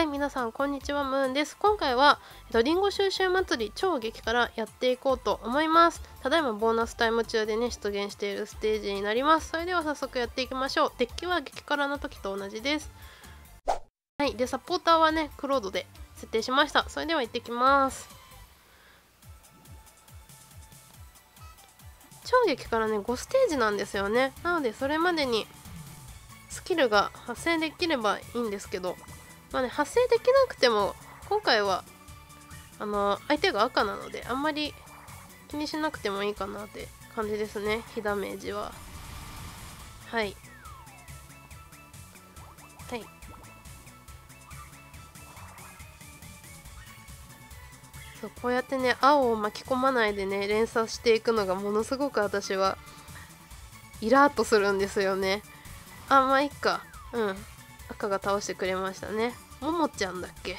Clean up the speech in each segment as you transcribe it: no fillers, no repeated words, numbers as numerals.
はい、皆さんこんにちは、ムーンです。今回は、リンゴ収集祭り超激辛やっていこうと思います。ただいまボーナスタイム中でね、出現しているステージになります。それでは早速やっていきましょう。デッキは激辛の時と同じです。はい、で、サポーターはね、クロードで設定しました。それでは行ってきます。超激辛ね、5ステージなんですよね。なので、それまでにスキルが発生できればいいんですけど、まあね、発生できなくても今回は相手が赤なのであんまり気にしなくてもいいかなって感じですね。火ダメージははいそう、こうやってね青を巻き込まないでね連鎖していくのがものすごく私はイラーっとするんですよね。まあいっか。赤が倒してくれましたね。ももちゃんだっけ。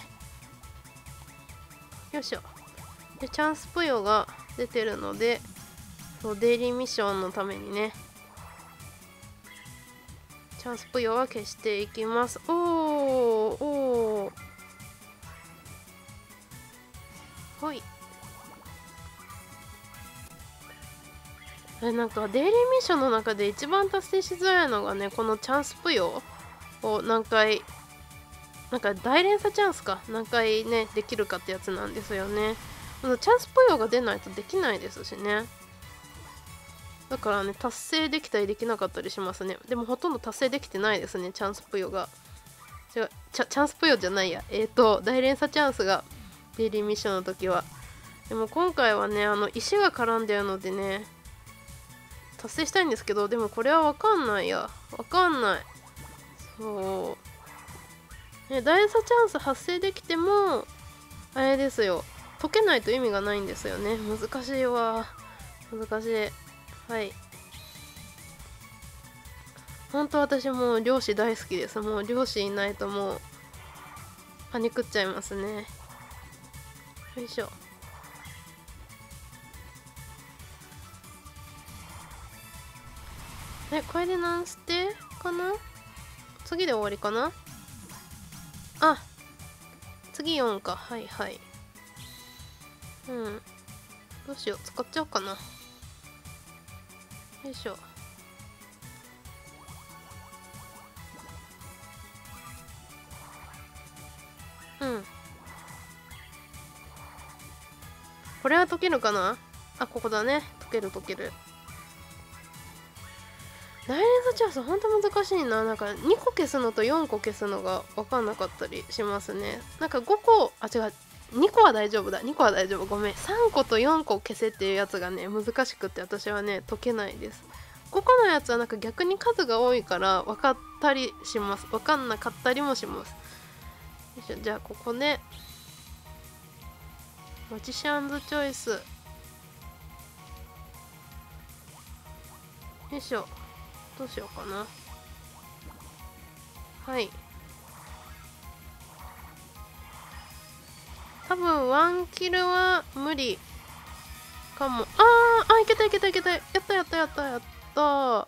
よいしょ。でチャンスぷよが出てるので、そうデイリーミッションのためにねチャンスぷよは消していきます。はい。なんかデイリーミッションの中で一番達成しづらいのがね、このチャンスぷよを何回なんか大連鎖チャンスか何回ねできるかってやつなんですよね。チャンスぷよが出ないとできないですしね。だからね達成できたりできなかったりしますね。でもほとんど達成できてないですね、チャンスぷよが。チャンスぷよじゃないや、大連鎖チャンスがデイリーミッションの時は。でも今回はね石が絡んでるのでね達成したいんですけど、でもこれは分かんないや。分かんない。そうね、大連鎖チャンス発生できてもあれですよ、解けないと意味がないんですよね。難しいわ、難しい。はい、本当私もう漁師大好きです。もう漁師いないともうパニクっちゃいますね。よいしょ。これで何ステかな。次で終わりかな。次4か。はいはい。どうしよう、使っちゃおうかな。よいしょ。これは解けるかな。ここだね。解ける解ける。大連鎖チャンスほんと難しいな。なんか2個消すのと4個消すのが分かんなかったりしますね。なんか5個違う、2個は大丈夫だ。2個は大丈夫、ごめん。3個と4個消せっていうやつがね難しくって私はね解けないです。5個のやつはなんか逆に数が多いから分かったりします。分かんなかったりもします。よいしょ。じゃあここねマジシャンズチョイス。よいしょ。どうしようかな。はい、多分ワンキルは無理かも。いけたいけたいけた。やったやったやったやった。はい、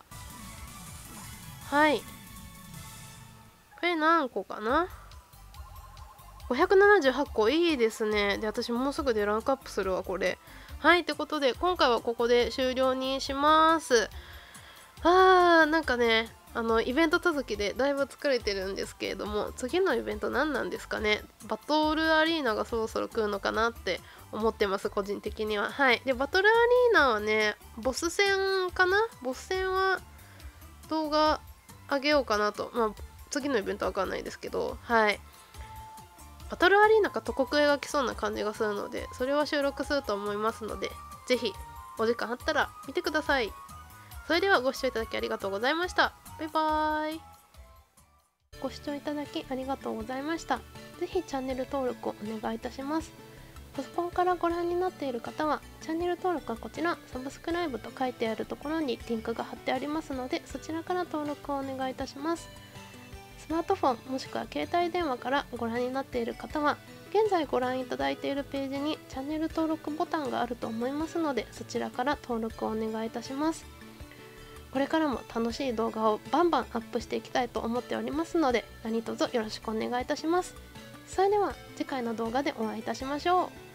これ何個かな。578個。いいですね。で私もうすぐでランクアップするわこれ。はい、ってことで今回はここで終了にします。なんかねイベント続きでだいぶ疲れてるんですけれども、次のイベント何なんですかね。バトルアリーナがそろそろ来るのかなって思ってます、個人的には。はい。でバトルアリーナはねボス戦かな。ボス戦は動画あげようかなと。次のイベントわかんないですけど、はい。バトルアリーナかトコクエが来そうな感じがするので、それは収録すると思いますので、ぜひお時間あったら見てください。それではご視聴いただきありがとうございました。バイバーイ。ご視聴いただきありがとうございました。ぜひチャンネル登録をお願いいたします。パソコンからご覧になっている方はチャンネル登録はこちらサブスクライブと書いてあるところにリンクが貼ってありますので、そちらから登録をお願いいたします。スマートフォンもしくは携帯電話からご覧になっている方は現在ご覧いただいているページにチャンネル登録ボタンがあると思いますので、そちらから登録をお願いいたします。これからも楽しい動画をバンバンアップしていきたいと思っておりますので、何卒よろしくお願いいたします。 それでは次回の動画でお会いいたしましょう。